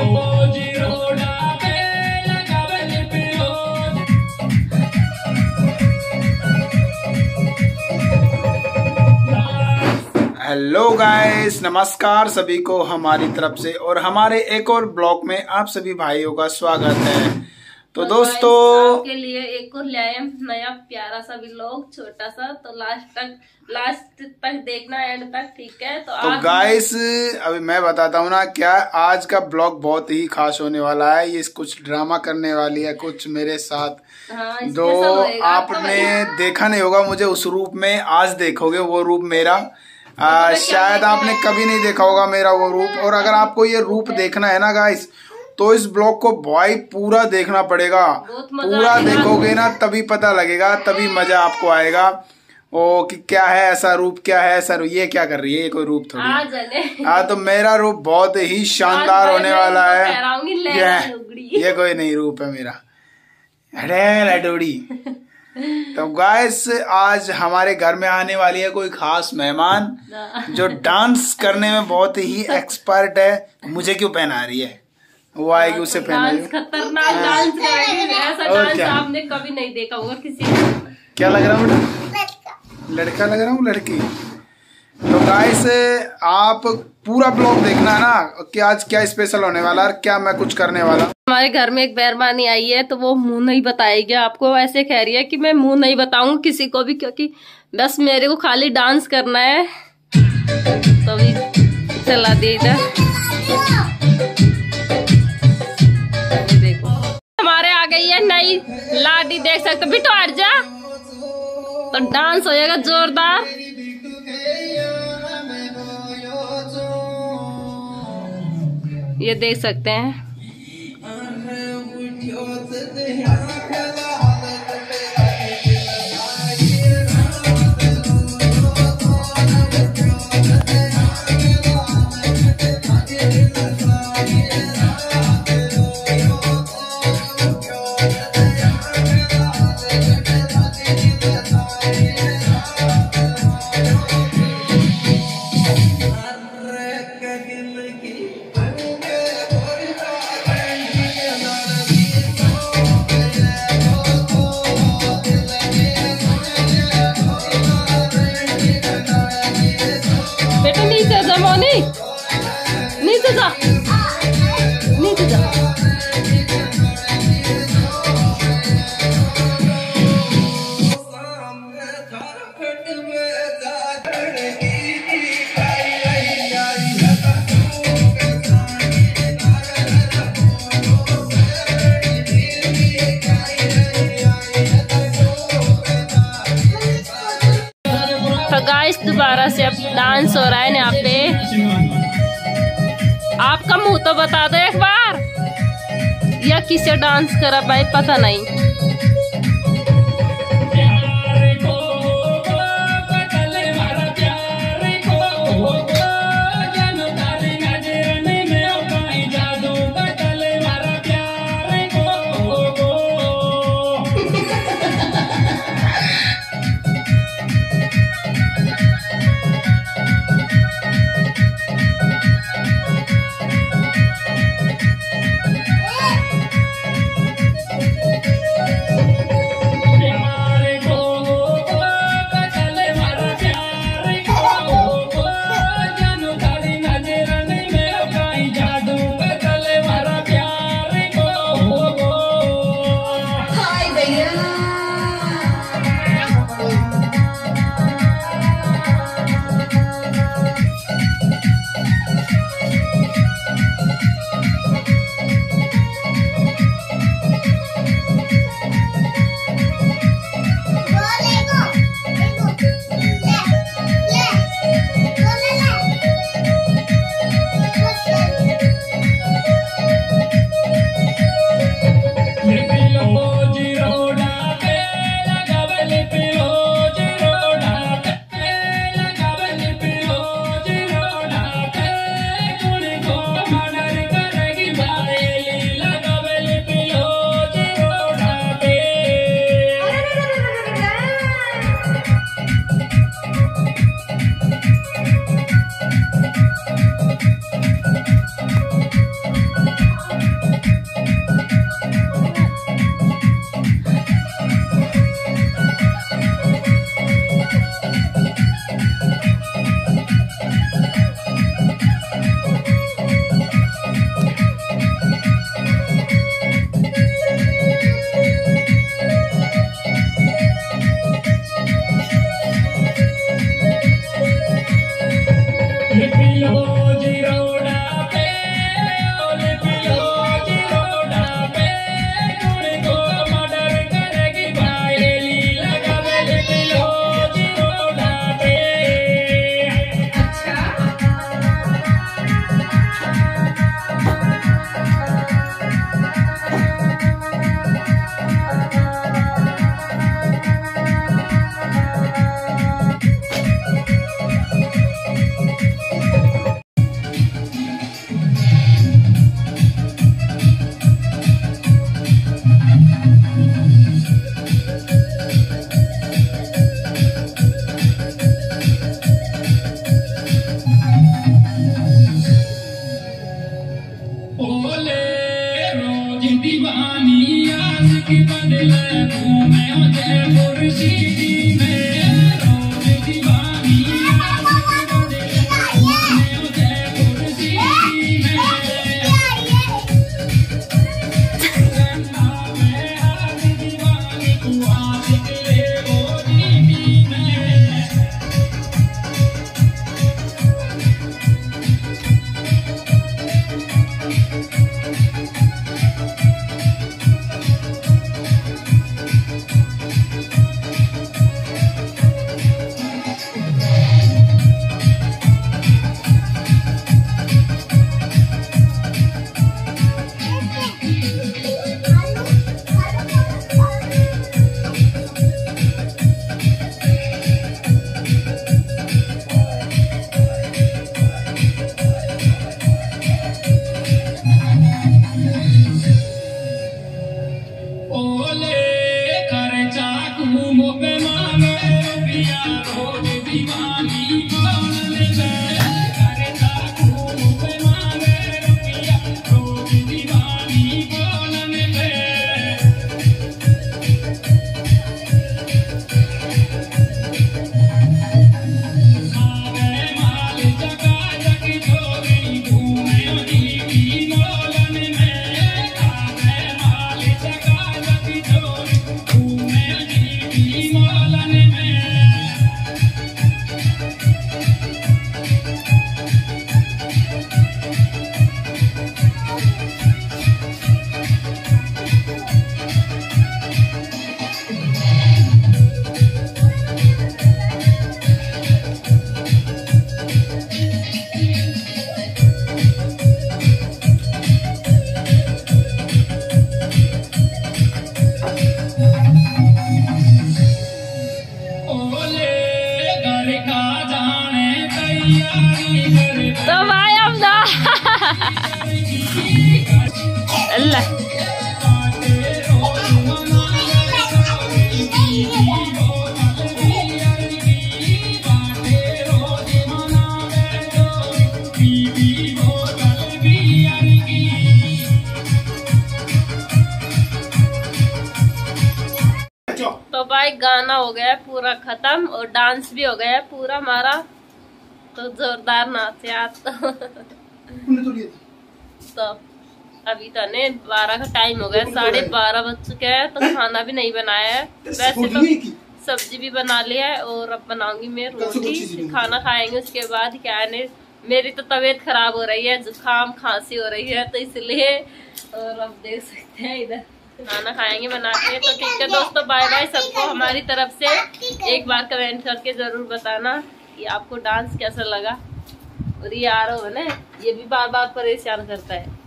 Hello guys, नमस्कार सभी को हमारी तरफ से और हमारे एक और ब्लॉग में आप सभी भाइयों का स्वागत है। तो दोस्तों आपके लिए एक और लाए नया प्यारा सा व्लॉग, छोटा सा, तो लास्ट तक देखना, एंड तक, ठीक है। तो गाइस अभी मैं बताता हूँ ना, क्या आज का ब्लॉग बहुत ही खास होने वाला है। ये कुछ ड्रामा करने वाली है, कुछ मेरे साथ। दो आपने देखा नहीं होगा मुझे उस रूप में, आज देखोगे वो रूप मेरा। शायद आपने कभी नहीं देखा होगा मेरा वो रूप। और अगर आपको ये रूप देखना है ना गाइस, तो इस ब्लॉग को भाई पूरा देखना पड़ेगा। पूरा देखोगे ना तभी पता लगेगा, तभी मजा आपको आएगा। ओ कि क्या है ऐसा रूप, क्या है ऐसा रूप। ये क्या कर रही है, ये कोई रूप थोड़ी। हाँ तो मेरा रूप बहुत ही शानदार होने वाला है। ये कोई नहीं रूप है मेरा। अरे लडोड़ी। तो गाइस आज हमारे घर में आने वाली है कोई खास मेहमान, जो डांस करने में बहुत ही एक्सपर्ट है। मुझे क्यों पहना रही है, वो आएगी उसे पहनाएगी। खतरनाक डांस करेगी, ऐसा डांस आपने कभी नहीं देखा होगा किसी ने। क्या लग रहा हूँ, लड़का लग रहा हूँ, लड़की। तो गाइस आप पूरा ब्लॉग देखना है ना कि आज क्या स्पेशल होने वाला है, क्या मैं कुछ करने वाला। हमारे घर में एक मेहरबानी आई है, तो वो मुंह नहीं बताएगी आपको। ऐसे कह रही है कि मैं मुंह नहीं बताऊंगी किसी को भी, क्योंकि बस मेरे को खाली डांस करना है। तो अभी चला दिया इधर। देखो हमारे आ गई है नई लाडी, देख सकते हो। बिटो हट जा, तो डांस हो जाएगा जोरदार। ये देख सकते हैं। नीचे जा, नीचे जा। तो गाइस दोबारा से अब डांस हो रहा है यहाँ पे। आपका मुंह तो बता दो एक बार, या किसे डांस करा भाई पता नहीं। तो भाई अब ना अल्लाह तो भाई गाना हो गया पूरा खत्म और डांस भी हो गया पूरा हमारा। तो जोरदार नाच यार। तो अभी तो ने 12 का टाइम हो गया, 12:30 बज चुके हैं। तो खाना भी नहीं बनाया है, वैसे तो सब्जी भी बना लिया है और अब बनाऊंगी मैं रोटी। खाना खाएंगे उसके बाद क्या है, मेरी तो तबीयत खराब हो रही है, जुकाम खांसी हो रही है, तो इसलिए। और अब देख सकते हैं इधर खाना खाएंगे बना के। तो ठीक है दोस्तों, बाय बाय सबको हमारी तरफ से। एक बार कमेंट करके जरूर बताना कि आपको डांस कैसा लगा। और ये आरव है ना, ये भी बार बार परेशान करता है।